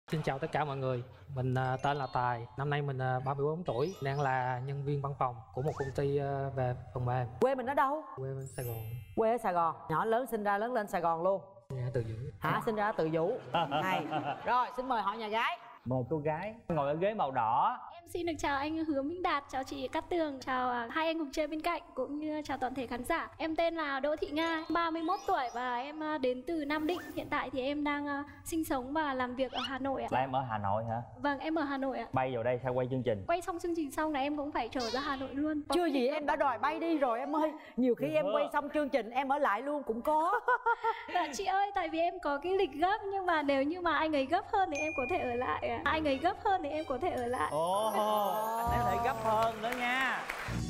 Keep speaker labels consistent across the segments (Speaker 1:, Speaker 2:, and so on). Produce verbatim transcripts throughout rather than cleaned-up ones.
Speaker 1: Xin chào tất cả mọi người, mình uh, tên là Tài, năm nay mình uh, ba mươi bốn tuổi, đang là nhân viên văn phòng của một công ty uh, về phần mềm.
Speaker 2: Quê mình ở đâu?
Speaker 1: Quê bên Sài Gòn.
Speaker 2: Quê ở Sài Gòn, nhỏ lớn sinh ra lớn lên Sài Gòn luôn.
Speaker 1: Nhà Từ Dũ.
Speaker 2: Hả? Sinh ra ở Từ Dũ. Hay. Rồi, xin mời họ nhà gái.
Speaker 3: Mời cô gái ngồi ở ghế màu đỏ.
Speaker 4: Em xin được chào anh Hứa Minh Đạt, chào chị Cát Tường, chào hai anh cùng chơi bên cạnh cũng như chào toàn thể khán giả. Em tên là Đỗ Thị Nga, ba mươi mốt tuổi và em đến từ Nam Định. Hiện tại thì em đang sinh sống và làm việc ở Hà Nội ạ.
Speaker 3: Là em ở Hà Nội hả?
Speaker 4: Vâng, em ở Hà Nội ạ.
Speaker 3: Bay vào đây sao quay chương trình?
Speaker 4: Quay xong chương trình xong là em cũng phải trở ra Hà Nội luôn.
Speaker 2: Chưa gì em đã đòi bay đi rồi em ơi. Nhiều khi em quay xong chương trình em ở lại luôn cũng có.
Speaker 4: Dạ chị ơi, tại vì em có cái lịch gấp, nhưng mà nếu như mà anh ấy gấp hơn thì em có thể ở lại ạ. Anh ấy gấp hơn thì em có thể ở lại.
Speaker 3: Ồ, anh em thể gấp hơn nữa nha.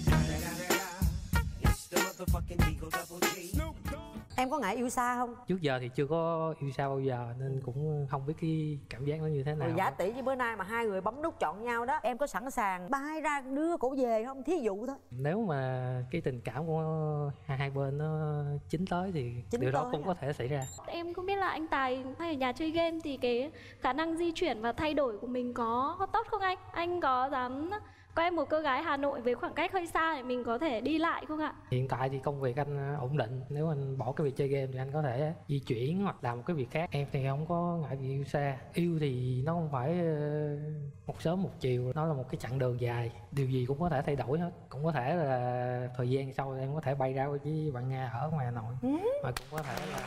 Speaker 2: Em có ngại yêu xa không?
Speaker 1: Trước giờ thì chưa có yêu xa bao giờ nên cũng không biết cái cảm giác nó như thế nào.
Speaker 2: Rồi giả tỷ như bữa nay mà hai người bấm nút chọn nhau đó, em có sẵn sàng bay ra đưa cổ về không? Thí dụ thôi.
Speaker 1: Nếu mà cái tình cảm của hai hai bên nó chín tới thì
Speaker 2: Chín
Speaker 1: điều đó
Speaker 2: tới
Speaker 1: cũng
Speaker 2: à?
Speaker 1: có thể xảy ra.
Speaker 4: Em không biết là anh Tài hay ở nhà chơi game thì cái khả năng di chuyển và thay đổi của mình có, có tốt không anh? Anh có dám có em một cô gái Hà Nội với khoảng cách hơi xa để mình có thể đi lại không ạ?
Speaker 1: Hiện tại thì công việc anh ổn định, nếu anh bỏ cái việc chơi game thì anh có thể di chuyển hoặc làm một cái việc khác. Em thì không có ngại việc yêu xa. Yêu thì nó không phải một sớm một chiều, nó là một cái chặng đường dài, điều gì cũng có thể thay đổi hết. Cũng có thể là thời gian sau em có thể bay ra với bạn Nga ở ngoài Hà Nội, ừ. Mà cũng có thể là...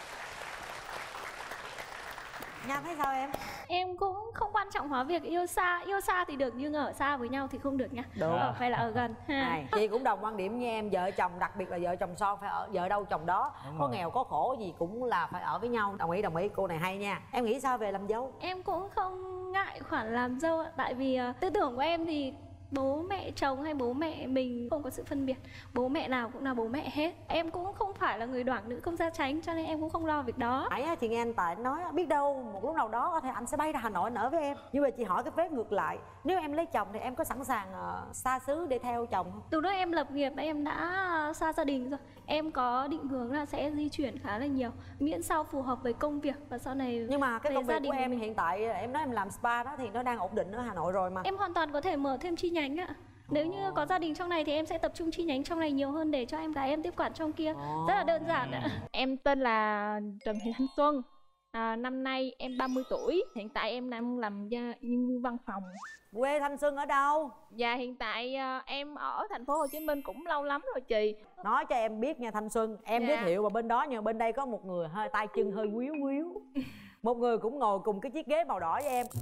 Speaker 2: Nga thấy sao em?
Speaker 4: Em cũng không quan trọng hóa việc yêu xa. Yêu xa thì được nhưng ở xa với nhau thì không được nha.
Speaker 2: Đúng.
Speaker 4: Ở phải là ở gần.
Speaker 2: Này, chị cũng đồng quan điểm như em. Vợ chồng, đặc biệt là vợ chồng son phải ở vợ đâu chồng đó. Đúng có rồi. Nghèo có khổ gì cũng là phải ở với nhau. Đồng ý, đồng ý, cô này hay nha. Em nghĩ sao về làm dâu?
Speaker 4: Em cũng không ngại khoản làm dâu ạ. Tại vì uh, tư tưởng của em thì bố mẹ chồng hay bố mẹ mình không có sự phân biệt. Bố mẹ nào cũng là bố mẹ hết. Em cũng không phải là người đoảng nữ công gia chánh, cho nên em cũng không lo việc đó.
Speaker 2: Nãy thì nghe anh Tài nói biết đâu một lúc nào đó có thể anh sẽ bay ra Hà Nội anh ở với em. Nhưng mà chị hỏi cái vế ngược lại, nếu em lấy chồng thì em có sẵn sàng uh, xa xứ để theo chồng không?
Speaker 4: Từ lúc em lập nghiệp em đã xa gia đình rồi. Em có định hướng là sẽ di chuyển khá là nhiều, miễn sao phù hợp với công việc và sau này.
Speaker 2: Nhưng mà cái công việc của em
Speaker 4: mình...
Speaker 2: hiện tại em nói em làm spa đó thì nó đang ổn định ở Hà Nội rồi mà.
Speaker 4: Em hoàn toàn có thể mở thêm chi nhánh ạ. Nếu như có gia đình trong này thì em sẽ tập trung chi nhánh trong này nhiều hơn để cho em gái em tiếp quản trong kia. Rất là đơn giản ạ.
Speaker 5: Em tên là Trần Thị Thanh Xuân, à, năm nay em ba mươi tuổi. Hiện tại em đang làm nhân viên văn phòng.
Speaker 2: Quê Thanh Xuân ở đâu?
Speaker 5: Dạ hiện tại à, em ở thành phố Hồ Chí Minh cũng lâu lắm rồi chị.
Speaker 2: Nói cho em biết nha Thanh Xuân, em dạ. giới thiệu mà bên đó nhưng bên đây có một người hơi tay chân hơi quýu quýu. Một người cũng ngồi cùng cái chiếc ghế màu đỏ với em.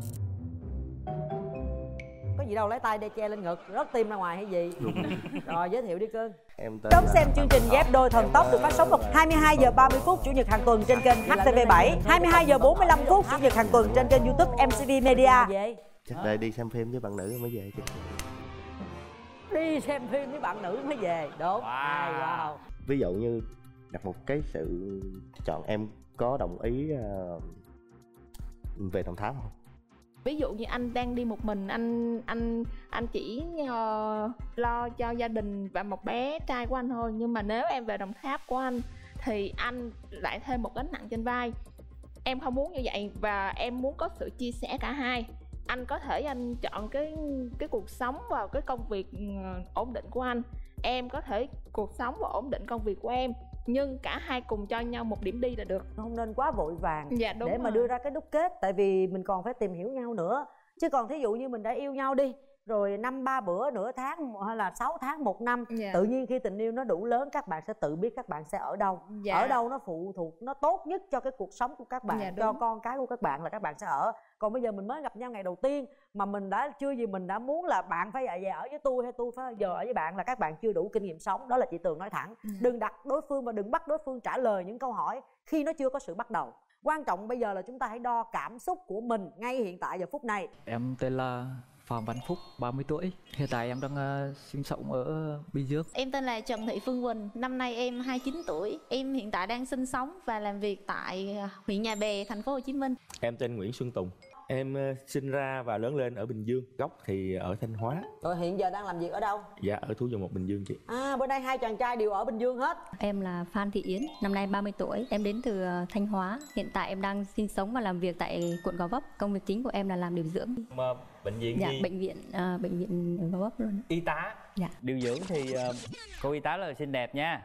Speaker 2: Có gì đâu, lấy tay để che lên ngực, rớt tim ra ngoài hay gì? Rồi giới thiệu đi cưng.
Speaker 6: Em tên
Speaker 2: đón xem chương trình ghép đôi thần tốc được phát sóng vào hai mươi hai giờ ba mươi phút chủ nhật hàng tuần trên kênh H T V bảy, hai mươi hai giờ bốn mươi lăm phút chủ nhật hàng tuần trên kênh YouTube M C V Media.
Speaker 6: Chắc đây đi xem phim với bạn nữ mới về chứ.
Speaker 2: Đi xem phim với bạn nữ mới về, đúng.
Speaker 3: Wow.
Speaker 2: Wow.
Speaker 6: Ví dụ như đặt một cái sự chọn, em có đồng ý uh, về Đồng Tháp không?
Speaker 5: Ví dụ như anh đang đi một mình, anh anh anh chỉ uh, lo cho gia đình và một bé trai của anh thôi. Nhưng mà nếu em về Đồng Tháp của anh thì anh lại thêm một gánh nặng trên vai. Em không muốn như vậy và em muốn có sự chia sẻ cả hai. Anh có thể anh chọn cái cái cuộc sống và cái công việc ổn định của anh. Em có thể cuộc sống và ổn định công việc của em. Nhưng cả hai cùng cho nhau một điểm đi là được.
Speaker 2: Không nên quá vội vàng
Speaker 5: dạ, đúng
Speaker 2: để
Speaker 5: rồi.
Speaker 2: mà đưa ra cái đúc kết. Tại vì mình còn phải tìm hiểu nhau nữa. Chứ còn thí dụ như mình đã yêu nhau đi, rồi năm ba bữa, nửa tháng hay là sáu tháng, một năm, dạ. Tự nhiên khi tình yêu nó đủ lớn, các bạn sẽ tự biết các bạn sẽ ở đâu. Dạ. Ở đâu nó phụ thuộc, nó tốt nhất cho cái cuộc sống của các bạn, dạ, cho con cái của các bạn là các bạn sẽ ở. Còn bây giờ mình mới gặp nhau ngày đầu tiên mà mình đã chưa gì mình đã muốn là bạn phải về ở với tôi hay tôi phải giờ ở với bạn, là các bạn chưa đủ kinh nghiệm sống. Đó là chị Tường nói thẳng. Ừ. Đừng đặt đối phương và đừng bắt đối phương trả lời những câu hỏi khi nó chưa có sự bắt đầu. Quan trọng bây giờ là chúng ta hãy đo cảm xúc của mình ngay hiện tại giờ phút này.
Speaker 7: Em tên là Phạm Văn Phúc, ba mươi tuổi. Hiện tại em đang uh, sinh sống ở Bình Dương.
Speaker 8: Em tên là Trần Thị Phương Quỳnh, năm nay em hai mươi chín tuổi. Em hiện tại đang sinh sống và làm việc tại huyện Nhà Bè, thành phố Hồ Chí Minh.
Speaker 9: Em tên Nguyễn Xuân Tùng. Em uh, sinh ra và lớn lên ở Bình Dương, gốc thì ở Thanh Hóa.
Speaker 2: Rồi hiện giờ đang làm việc ở đâu?
Speaker 9: Dạ ở Thủ Dầu Một, Bình Dương chị.
Speaker 2: À, bữa nay hai chàng trai đều ở Bình Dương hết.
Speaker 10: Em là Phan Thị Yến, năm nay ba mươi tuổi. Em đến từ Thanh Hóa. Hiện tại em đang sinh sống và làm việc tại quận Gò Vấp. Công việc chính của em là làm điều dưỡng.
Speaker 3: Mà bệnh viện
Speaker 10: dạ,
Speaker 3: gì?
Speaker 10: bệnh viện à, bệnh viện ở Gò Vấp luôn.
Speaker 3: Y tá.
Speaker 10: Dạ.
Speaker 3: Điều dưỡng thì uh, cô y tá là xinh đẹp nha.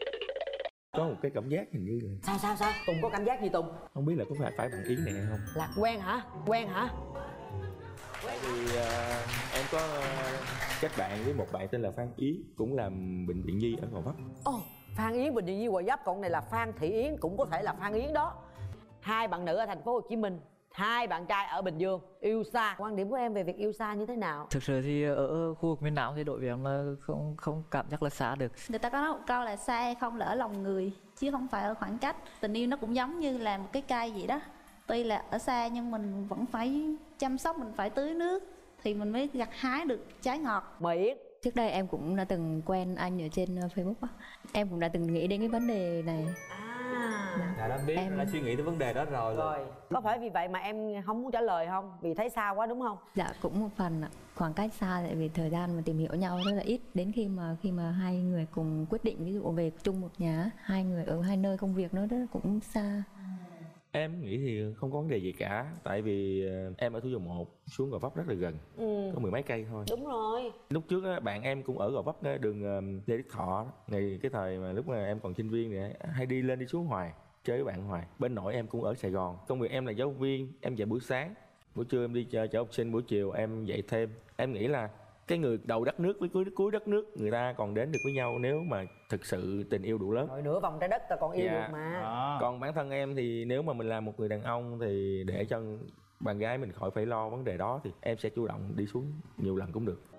Speaker 9: Có một cái cảm giác hình như là...
Speaker 2: Sao sao sao? Tùng có cảm giác gì Tùng?
Speaker 9: Không biết là có phải phải bạn Yến này hay không?
Speaker 2: Là quen hả? Quen hả?
Speaker 9: Tại vì uh, em có uh, kết bạn với một bạn tên là Phan Yến, cũng làm bệnh viện nhi ở Gò Vấp.
Speaker 2: Ồ, oh, Phan Yến bệnh viện nhi Gò Vấp, còn này là Phan Thị Yến, cũng có thể là Phan Yến đó. Hai bạn nữ ở thành phố Hồ Chí Minh, hai bạn trai ở Bình Dương, yêu xa. Quan điểm của em về việc yêu xa như thế nào?
Speaker 7: Thực sự thì ở khu vực miền Nam thì đối với em là không không cảm giác là xa được.
Speaker 8: Người ta có nói một câu là xa hay không là ở lòng người, chứ không phải ở khoảng cách. Tình yêu nó cũng giống như là một cái cây vậy đó. Tuy là ở xa nhưng mình vẫn phải chăm sóc, mình phải tưới nước thì mình mới gặt hái được trái ngọt.
Speaker 2: Mời Yến.
Speaker 10: Trước đây em cũng đã từng quen anh ở trên Facebook á. Em cũng đã từng nghĩ đến cái vấn đề này.
Speaker 2: À,
Speaker 3: dạ đã biết em... đã suy nghĩ tới vấn đề đó rồi.
Speaker 2: Rồi, có phải vì vậy mà em không muốn trả lời không? Vì thấy xa quá đúng không?
Speaker 10: Dạ cũng một phần ạ. Khoảng cách xa tại vì thời gian mà tìm hiểu nhau rất là ít. Đến khi mà khi mà hai người cùng quyết định ví dụ về chung một nhà, hai người ở hai nơi công việc nó rất cũng xa.
Speaker 9: Em nghĩ thì không có vấn đề gì cả. Tại vì em ở Thủ Dầu Một, xuống Gò Vấp rất là gần, ừ. có mười mấy cây thôi.
Speaker 2: Đúng rồi.
Speaker 9: Lúc trước á, bạn em cũng ở Gò Vấp á, đường Lê Đức Thọ. Ngày cái thời mà lúc mà em còn sinh viên này, hay đi lên đi xuống hoài, chơi với bạn hoài. Bên nội em cũng ở Sài Gòn. Công việc em là giáo viên, em dạy buổi sáng, buổi trưa em đi chở học sinh, buổi chiều em dạy thêm. Em nghĩ là cái người đầu đất nước với cuối, cuối đất nước người ta còn đến được với nhau nếu mà thực sự tình yêu đủ lớn.
Speaker 2: Rồi nửa vòng trái đất ta còn yêu dạ. được mà.
Speaker 9: À. Còn bản thân em thì nếu mà mình là một người đàn ông thì để cho bạn gái mình khỏi phải lo vấn đề đó thì em sẽ chủ động đi xuống nhiều lần cũng được.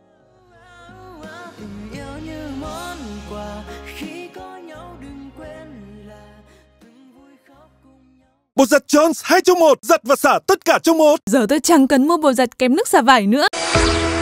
Speaker 11: Bột giặt Jones hai trong một, giặt và xả tất cả trong một.
Speaker 12: Giờ tôi chẳng cần mua bột giặt kém nước xả vải nữa.